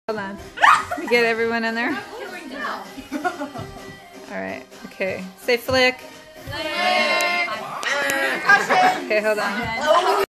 Hold on. We get everyone in there? Alright, okay. Say flick. Flick. Okay, hold on.